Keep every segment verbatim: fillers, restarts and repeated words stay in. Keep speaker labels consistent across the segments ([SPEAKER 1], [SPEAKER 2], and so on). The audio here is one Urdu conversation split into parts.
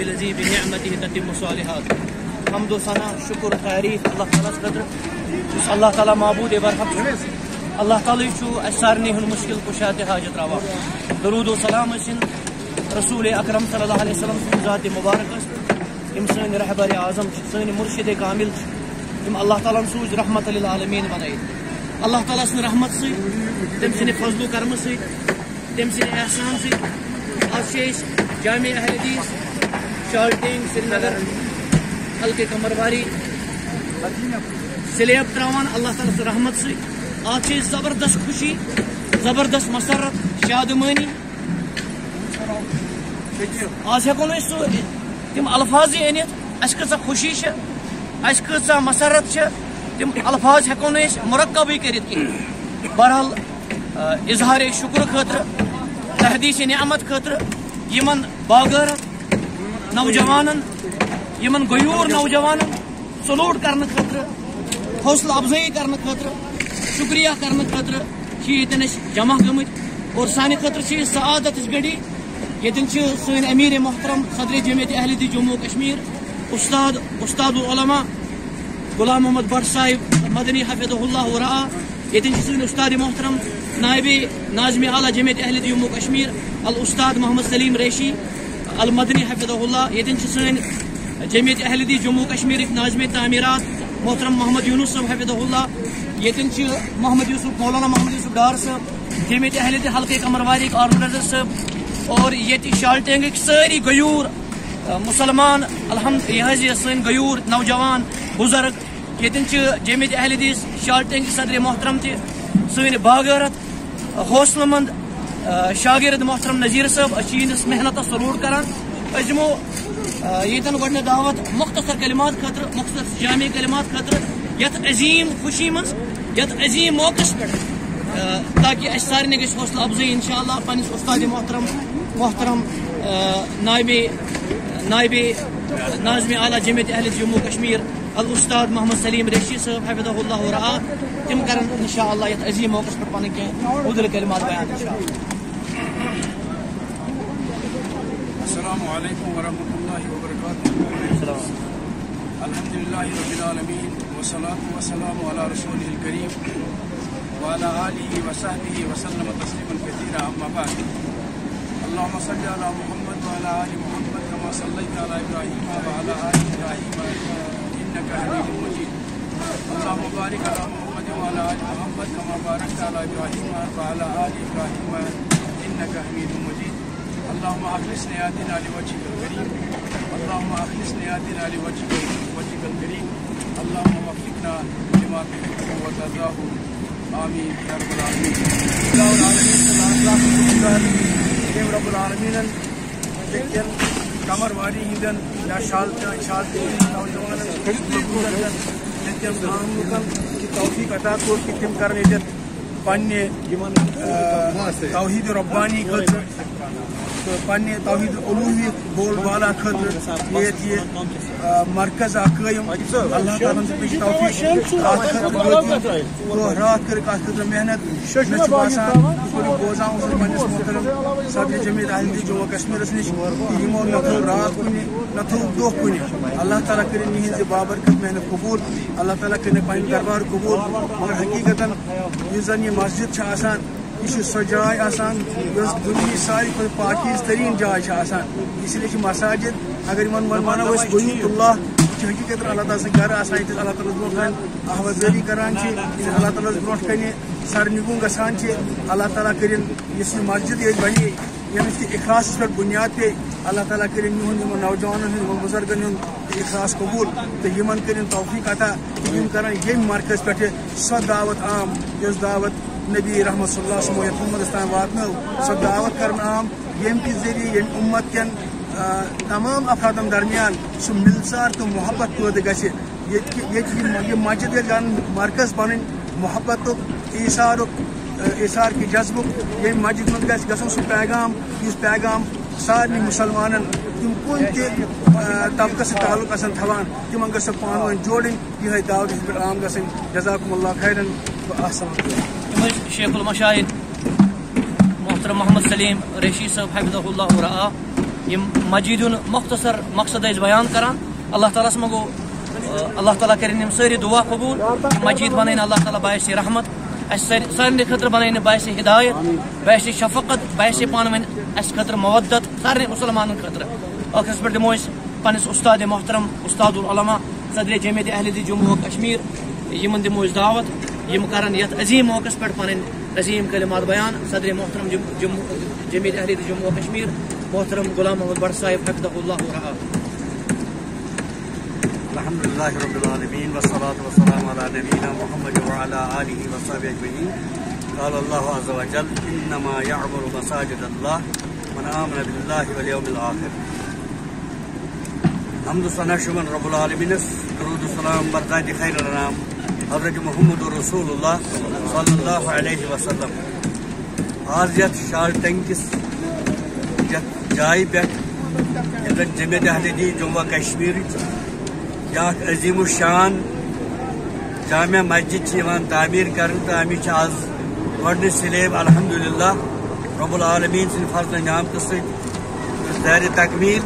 [SPEAKER 1] الذي بنعمته تتم الصالحات. حمد و ثنا شکر تعریف اللہ تعالیٰ خاطر اللہ تعالیٰ معبود برحق اللہ تعالیٰ اس سارنی ہند مشکل کشاد حاجت روا. درود و سلام ٲسِن رسول اکرم صلی اللہ علیہ وسلم ذات مبارک یم سن رہبر اعظم سن مرشد کامل یم اللہ تعالیٰ سوز رحمت للعالمین بنائی. اللہ تعالیٰ سن رحمت سی تم سن فضل و کرم سی تم سن احسان سی آج جامع اہل حدیث شالٹینگ سری نگر حلقہ کمرواری سلیب تراوان اللہ تعالیٰ سن رحمت سی. آج زبردست خوشی زبردست مسرت شادمانی. آج ہیکو نا سو تم الفاظ انت اس کۭژاہ خوشی اس کۭژاہ مسرت تم الفاظ ہیکو نا مرکبی کرت کہین. بہرحال اظہار شکر خاطر تحدیث نعمت خاطر یمن باغارت نوجوانن یمن غیور نوجوانن سلوٹ کرنے خاطر حوصلہ افزائی کرنے خاطر شکریہ کرنے خاطر یتن جمع گمت اور سانہ خاطر سعادت گڑی. یتن سن امیر محترم صدر جمعیت اہل حدیث جموں کشمیر استاد استاد العلماء غلام محمد بٹ صاحب مدنی حفظہ اللہ ورعا. یتن سن استاد محترم نائب ناظم اعلیٰ جمعیت اہل حدیث جموں کشمیر الاستاد محمد سلیم ریشی المدنی حفظہ اللہ. یتن سن جمعیت اہل حدیث جموں کشمیر ناظم تعمیرات محترم محمد یونس صاحب حفظہ اللہ. یتن محمد یوسف مولانا محمد یوسف ڈار صاحب جمعیت اہل حدیث حلقہ کمرواری آرگنائزر صاحب اور یہ شالٹینگ ساری غیور مسلمان الحمد یہ سن غیور نوجوان بزرگ. یتن جمعیت اہل حدیث شالٹینگ صدر محترم تہ سن باغارت حوصلہ مند شاگرد محترم نذیر صاحب چینس محنت سلوٹ کران. اس دمو یتن گۄڈنہِ دعوت مختصر کلمات خاطر مختصر جامع کلمات خاطر یت عظیم خوشی مز یت عظیم موقع پہ تاکہ اس سارے گھس حوصلہ افزائی انشاء اللہ پنس استاد محترم محترم نائب نائب ناظم اعلیٰ جمعیت اہل جموں کشمیر الاستاد محمد سلیم ریشی صاحب حفظہ اللہ ورعا تم کرن انشاء اللہ یت عظیم موقع پہ پن کی مدل کلمات بیان انشاء اللہ.
[SPEAKER 2] السلام علیکم ورحمۃ اللہ وبرکاتہ. الحمد للہ رب العالمین والصلاة والسلام علی رسولہ الکریم وعلی آلہ وصحبہ وسلم تسلیما کثیرا اما بعد. اللہم صل علی محمد وعلی آل محمد کما صلیت علی ابراہیم وعلی آل ابراہیم انک حمید مجید. اللہم بارک علی محمد وعلی آل محمد کما بارکت علی ابراہیم وعلی آل ابراہیم انک حمید مجید. اللہم اخلص نیاتنا لوجہک الکریم اللہم اخلص نیاتنا لوجہک الکریم اللہم وفقنا لما تحب وترضاه آمین یا رب العالمین. اللہ العالمین رب العالمین لیکن کمر واری ہندن یا شال شال نوجوانن لیکن عام لوکن کی توفیق عطا کور کہ تم کرن یت پنہ توحید ربانی خاطر پنہ توحید الوہی بول بالا خاطر یہ مرکز قائم اللہ تعالیٰ سے توفیق رات کر خاطر محنت مجھے باسان بوزان پنس محترم صدر جمعیت اہل حدیث جموں کشمیرس نش یمو نہ تھو رات کن نہ تھو دہ کن. اللہ تعالیٰ کرن یہذ بابرکت محنت قبول اللہ تعالیٰ کرن پنہ دربار قبول. مگر حقیقت اس زن یہ مسجد آسان یہ سو جائے آسان یس دنیا ساری کھت پاکیز ترین جائے آسان. اس لیے مساجد اگر ان ونو بیت اللہ حقیقت اللہ تعالیٰ سن گھر آسان یت اللہ تعالیٰ برو کن احوزری کران اللہ تعالیٰ برو کن سر نگون گسان اللہ تعالیٰ کرن اس مسجد یہ بنے یمس کہ اخلاص پہ بنیاد پہ اللہ تعالیٰ کرن یہن نوجوانن ہند بزرگن ہند اخلاص قبول تو یمن کرن توفیق عطا یم کران یم مرکز پہ سو دعوت عام یس دعوت نبی رحمت صلی اللہ علیہ وسلم امت تام واتنو سو دعوت کرن عام یم کہ ذریعے یم امت کن تمام افرادن درمیان سہ ملسار تو محبت پید گھِ یہ مسجد گھِ مرکز بن محبت ایثار ایثار کہ جذبک یہ مسجد من گھِ گھن سہ پیغام اس پیغام سارے مسلمانن تم کن تہ طبقہ سے تعلق آسان تھوان تم گھن پان ون جوڑن یہ دعوت پہ عام گھن. جزاکم اللہ خیرن
[SPEAKER 1] و شیخ المشاہد محترم محمد سلیم ریشی صاحب حفظہ اللہ ورعا یم مسجد مختصر مقصد بیان کران اللہ تعالیٰ مگو اللہ تعالیٰ کرن ساری دعا قبول مسجد بنائن اللہ تعالیٰ باعث رحمت سارے خطر بنائن باعث ہدایت باعث شفقت باعث پان ون اس خطر مودت سارے مسلمان خطر ٲخرس پہ دمو پنس استاد محترم استاد العلماء صدر جمعیت اہل جموں و کشمیر یمن دمو دعوت یم کرن یت عظیم موقع پہ پن عظیم کلمات بیان صدر محترم جمعیت اہل جموں و کشمیر محترم غلام محمد بٹ صاحب حفظہ اللہ ورعاہ.
[SPEAKER 3] الحمد لله رب العالمين والصلاة والسلام على نبينا محمد وعلى آله وصحبه أجمعين. قال الله عز وجل إنما يعمر مساجد الله من آمن بالله واليوم الآخر. حمد و ثنا شمن رب العالمين درود و سلام بر ذات خیر الانام حضرت محمد رسول اللہ صلی اللہ علیہ وسلم. آز یت شال ٹینکس یت جائے پہ یتن جمعیت اہل جموں کشمیر یا عظیم الشان جامع مسجد تعمیر کر امچ آز گۄڈنِچ سلیب الحمدللہ رب العالمین سن فضل نعمت ست زیر تکمیل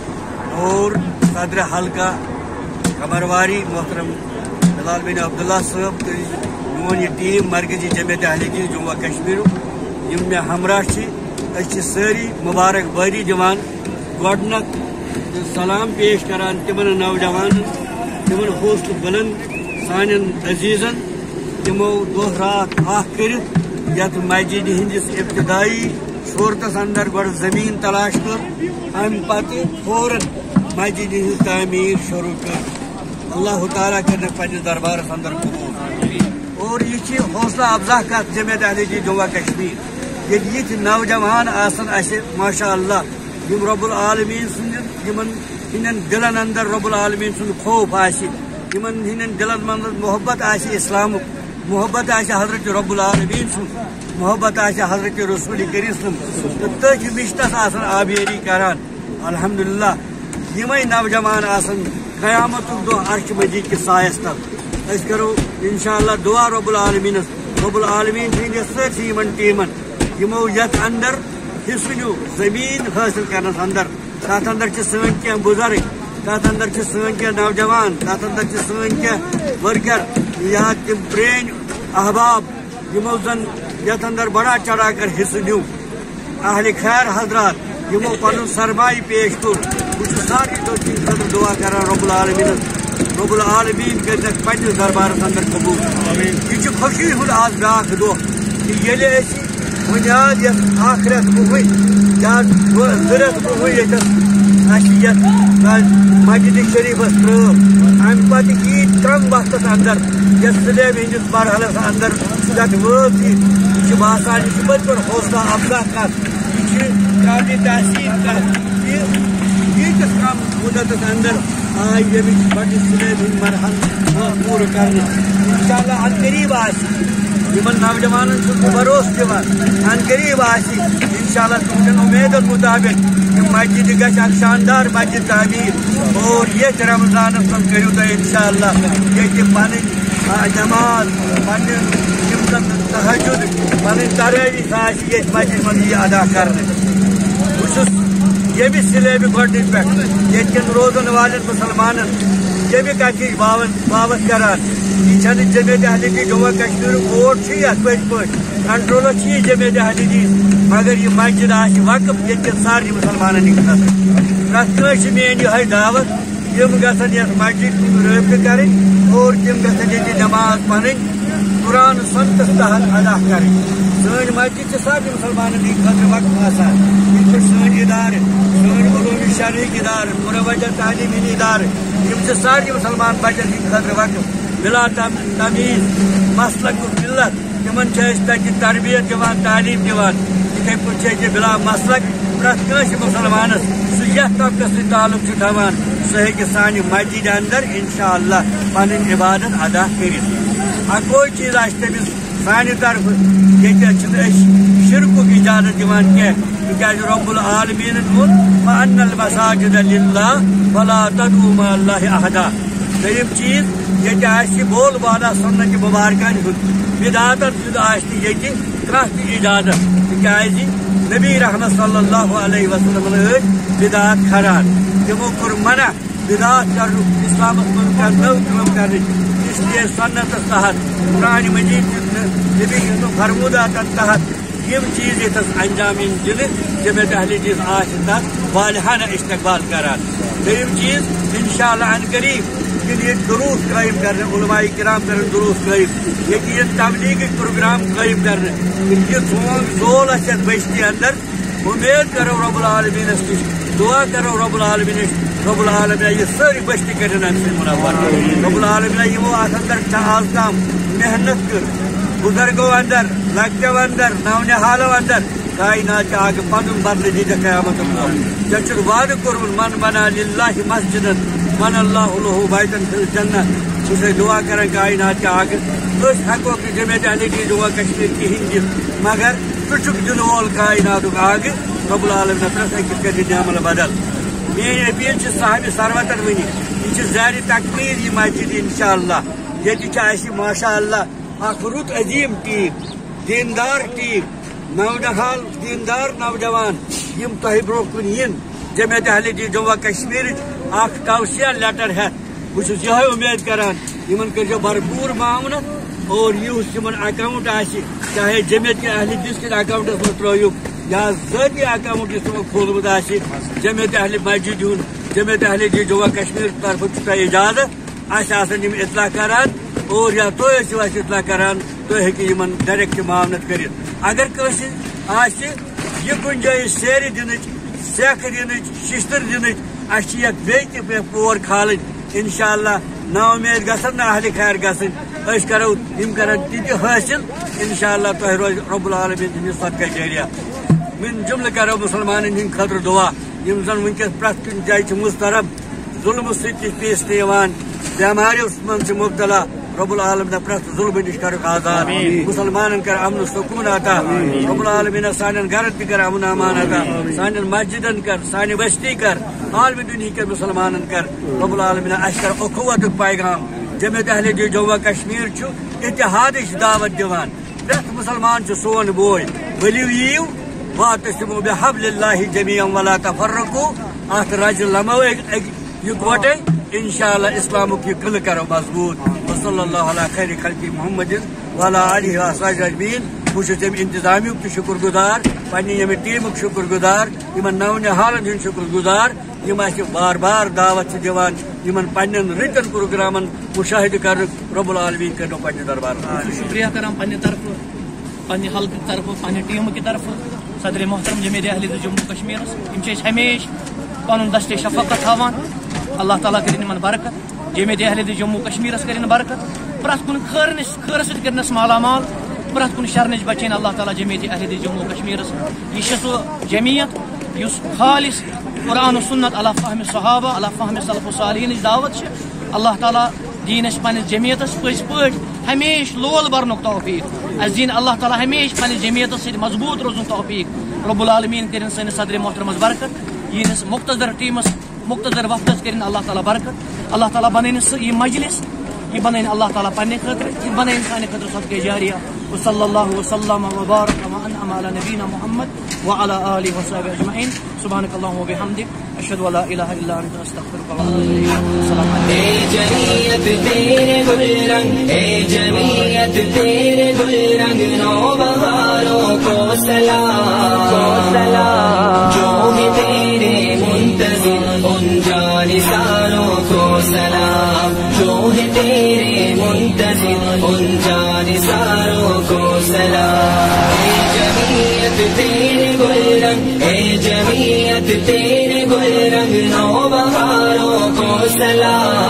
[SPEAKER 3] اور صدر حلقہ قمرواری محترم بلال بن عبداللہ صاحب تو میون یہ ٹیم مرکزی جمعیت اہل جموں کشمیر یم مے ہمراہ اس ساری مبارک باری دِوان گۄڈنیُک سلام پیش کران تمن نوجوان تمن حوصلہ بلند سان عزیزن تمو دہ رات اخ کر یت مسجد ہندس ابتدائی صورتس اندر گۄڈٕ زمین تلاش کر ام پتہ فوراً مسجد ہند تعمیر شروع کر. اللہ تعالیٰ کر پنس دربارس اندر قبول. اور یہ حوصلہ افزا کت جمعیت اہل جموں کشمیر یہ نوجوان آسن اس ماشاء اللہ یم رب العالمین سن ہند دلن اندر رب العالمین سن خوف آمن ہند دلن من محبت اسلام محبت حضرت رب العالمین سن محبت حضرت رسول کریم سن تھی مشتس آبیاری کران الحمدللہ یمے نوجوان آسن قیامت دہ عرش مجید کے سایس تل اس کرو انشاءاللہ دعا رب العالمین رب العالمین ہندس سرسی یمن ٹیمن یمو یت اندر حصہ نیو زمین حاصل کرنس اندر تر اندر سن کی بزرگ تر اندر سن کی نوجوان تر اندر سن کی ورکر یا تم پرین احباب یمو زن یت اندر بڑا چڑھا کر حصہ نیو اہل خیر حضرات یمو پن سرمایہ پیش کور بہت ساری خطر دعا کران رب العالمین رب العالمین کر پنس دربارس اندر قبول. یہ خوشی ہند آج بیاکھ دہ یل بنیاد یت آخرت بہت یا ضرورت بہت یت مسجد شریفس ترو ام پتہ عید کم وقت اندر یس سلیب ہندس مرحلس اندر یت وٲژ یہ باسان یہ پتہ پہ حوصلہ افزا کت یہ قابل تحسین کت یتس کم مدتس اندر آئی یمچ بڑی سلیب ہند مرحل پور کر انشاءاللہ ان قریب آس یمن نوجوانن سن بھروسہ دِوان ان قریب آسی انشاءاللہ تہندین امیدن مطابق یہ مسجد گژھِ اکھ شاندار مسجد تعمیر اور یہ رمضانس من کٔرِو تُہۍ انشاءاللہ ییٚتہِ پنٕنۍ نماز پنٕنۍ یِم زن تہجد پنٕنۍ تراویح آسہِ ییٚتہِ مسجد منٛز یہِ ادا کرنہٕ. بہٕ چھُس ییٚمہِ سلیبہِ گۄڈنِچ پٮ۪ٹھ ییٚتہِ کٮ۪ن روزن والٮ۪ن مُسلمانن ییٚمہِ کتھٕچ باوت باوت کران یہ چھنہٕ جمعیت اہل جموں کشمیر ووٹ چھ یتھ پٔزۍ پٲٹھۍ کنٹرولس چھ یہ جمعیت اہل مگر یہ مسجد آسہِ وقف ییٚتہِ کٮ۪ن سارنٕے مُسلمانن ہٕنٛدِ خٲطرٕ. پرٛٮ۪تھ کٲنٛسہِ چھِ میٲنۍ یِہے دعوت تم گژھن یتھ مسجد کُن رٲبطہٕ کرٕنۍ اور تم گژھن ییٚتہِ نماز پنٕنۍ قرآن سنتس تحت ادا کرٕنۍ. سٲنۍ مسجد چھِ سارنٕے مُسلمانن ہٕنٛدِ خٲطرٕ وقف آسان یِتھ پٲٹھۍ سٲنۍ ادارٕ سٲنۍ علوٗم شرعی ادارٕ مروجہ تعلیمی ادارٕ یم چھِ سارنٕے مُسلمان بچن ہٕنٛدِ خٲطرٕ وقف بلا تمیز مسلک ملت تمن تتہ تربیت دِوان تعلیم دِوان یتھے پٲٹھۍ چھِ بلا مسلک پرٛٮ۪تھ کٲنٛسہِ مُسلمانس سُہ یتھ طبقس سۭتۍ تعلق چھُ تھاوان سُہ ہیٚکہِ سانہِ مسجد اندر انشاءاللہ پنٕنۍ عبادت ادا کٔرِتھ. اکوے چیز آسہِ تٔمِس سانہِ طرفہٕ ییٚتہِ چھِنہٕ أسۍ شرکُک اجازت دِوان کینٛہہ تِکیازِ رب العالمیٖنن ووٚن وَأَنَّ الْمَساجِدَ لِلَّهِ فَلَا تَدْعُوا مَعَ اللَّهِ أَحَدًا. دویم چیز یہ بول بالا سنت مبارکان ہند بدعات جد یہ کھانا اجازت تاز نبی رحمت صلی اللہ علیہ وسلم بدعات کھران تمو کور منع بدعات کر اسلام من نو کم کر اس لیے سنت تحت قرآن مجید نبی ہند فرمودات تحت یم چیز یتس انجام دن جمعیت اہل چیز آج تک والہانہ استقبال کران دویم چیز انشاء اللہ ان قریب یہ دروس قائم کرنے علماء کرام کر دروس قائم یہ تبلیغ پروگرام قائم کرنے یہ سون زول آت بستی اندر امید کرو رب العالمین نش دعا کرو رب العالمین رب العالمین یہ ساری بستی کرن ام سے منور رب العالمین یمو ات اندر آز تام محنت کر بزرگوں اندر لکٹو اندر نونحالو اندر کائنات آگ پن بدل دید قیامت ژےٚ چھُکھ وعدٕ کوٚرمُت من بنا للہ مسجدن من اللہ له بیتن فی الجنہ چھُ دعا کران کائنات کے آگ أسۍ ہٮ۪کو نہٕ جمعیت اہل جموں کشمیر کہیٖنۍ دِتھ مگر ژٕ چھُکھ دِنہٕ وول کائناتُک آگ رب العالمین پرٛٮ۪تھ أکِس کٔرِتھ دِ عمل بدل میٛٲنۍ اپیٖل چھِ صاحبِ سروتن وٕنی یہِ چھِ زارِ تکمیٖل یہِ مسجد انشاء اللہ ییٚتہِ چھِ اَسہِ ماشاء اللہ اکھ رُت عظیٖم ٹیٖم دیندار ٹیٖم نونحال دیندار نوجوان یم تہ برونٛہہ کُن ین جمعیت اہل جموں کشمیر اکھ توصیہ لیٹر ہیتھ بہٕ چھُس یِہوٚے اُمید کران یمن کٔرۍزیٚو بھرپوٗر معاونت اور یُس یمن اکاؤنٹ آسہِ چاہے جمعیت کے اہل جس کِس اکاؤنٹس منٛز ترٲیِو یا ذٲتی اکاؤنٹ یُس تِمو کھوٗلمُت آسہِ جمعیت اہل مسجد ہُنٛد جمعیت اہل جموں کشمیر طرفہٕ چھُ تۄہہِ اجازت اَسہِ آسن یِم اطلاع کران اور یا تُہۍ ٲسِو اَسہِ اطلاع کران تُہۍ ہیٚکِو یمن ڈایریکٹ معاونت کٔرِتھ اگر کٲنٛسہِ آسہِ یہِ کُنہِ جایہِ سیرِ دِنٕچ سیٚکھ دِنٕچ شِشتٕر دِنٕچ اَسہِ چھِ یتھ بیٚیہِ تہِ پور کھالٕنۍ انشاء اللہ نا اُمید گژھن نہٕ اہلِ خیر گژھٕنۍ أسۍ کرو یِم کرن تِتہِ حٲصِل انشاء اللہ تۄہہِ روزِ رب العالمین تُہنٛدِ صدقہ جاریہ من جملہٕ کرو مُسلمانن ہٕنٛدِ خٲطرٕ دعا یِم زن وٕنکیٚس پرٛٮ۪تھ کُنہِ جایہِ چھِ مُضطرب ظُلمہٕ سۭتۍ تہِ پیسنہٕ یِوان بٮ۪ماریو منٛز چھِ مُبتلا رب العالمین پرٛٮ۪تھ ظُلمہٕ نِش کرُکھ آزاد مُسلمانن کر امن سکوٗن عطا رب العالمین سانٮ۪ن گرن تہِ کر امن امان عطا سانٮ۪ن مسجدن کر سانہِ بستی کر عالمہِ دُنہِکٮ۪ن مُسلمانن کر رب العالمین اَسہِ کر اخوتُک پیغام جمعیت اہل جموں کشمیر چھُ اتحادٕچ دعوت دِوان پرٛٮ۪تھ مُسلمان چھُ سون بوے ؤلِو یِیِو واعتصموا بحبل اللہ جمیعا ولا تفرقوا اتھ رجہِ لمو یِکوٹے انشاء اللہ اسلامُک یہ قلعہ کرو مضبوط وصلی اللہ علیہ خیر خلق محمد وعلی آلہ وصحبہ اجمعین بہٕ چھُس تمہِ انتظامیُک تہِ شُکر گُزار پننہِ ییٚمہِ ٹیٖمُک شُکر گُزار یِمن نونحالن ہُنٛد شُکر گُزار یِم اَسہِ بار بار دعوت چھِ دِوان یِمن پننٮ۪ن رٕتٮ۪ن پروگرامن مُشاہدٕ کرنُک رب العالمین کٔرِنو پننہِ دربارس
[SPEAKER 1] شکریہ کران پننہِ طرفہٕ پننہِ حلقہٕ طرفہٕ پننہِ ٹیٖمہٕ کہِ طرفہٕ صدر محترم جمعیت اہل جموں کشمیرس یِم چھِ أسۍ ہمیشہٕ پنُن دستِ شفقت تھاوان اللہ تعالیٰ کرن یمن برکت جمعیت اہل جموں کشمیرس کرن برکت پرٛٮ۪تھ کُنہِ خٲرنِس خٲرس سۭتۍ کرنس مالا مال پرٛٮ۪تھ کُنہِ شر نِش بچٲیِن اللہ تعالیٰ جمعیت اہل جموں کشمیرس یہ چھِ سُہ جمعیت یُس خالص قرآن و سنت علی فہم صحابہ علی فہم سلف و صالحینٕچ دعوت چھِ اللہ تعالیٰ دین اَسہِ پننِس جمعیتس پٔزۍ پٲٹھۍ ہمیشہٕ لول برنُک توفیق اَسہِ دِیِن اللہ تعالیٰ ہمیشہٕ پننِس جمعیتس سۭتۍ مضبوٗط روزُن توفیق رب العالمین کٔرِن سٲنِس صدرِ محترمس برکت یِہنٛدِس مختصر ٹیٖمس مختصر وقتس کرن اللہ تعالیٰ برکت اللہ تعالیٰ بنٲیِن سُہ یہ مجلس یہ بنٲیِن اللہ تعالیٰ پننہِ خٲطرٕ یہ بنٲیِن سانہِ خٲطرٕ صدقہ جاریہ وصلی اللہ وسلم وبارک وانعم علی نبینا محمد وعلى آلہ وصحبہ اجمعین سبحانک اللہم وبحمدک اشہد ان لا الہ الا انت استغفرک واتوب الیک السلام علیکم
[SPEAKER 4] اے جمعیت تیرے گل رنگ اے جمعیت تیرے گل رنگ نو بہاروں کو سلام کو سلام جو ہے تیرے منتظر ان جانثاروں کو سلام جو ہے تیرے منتظر ان جانثاروں کو سلام اے جمعیت تیرے گل رنگ اے جمعیت تیرے گل رنگ نو بہاروں کو سلام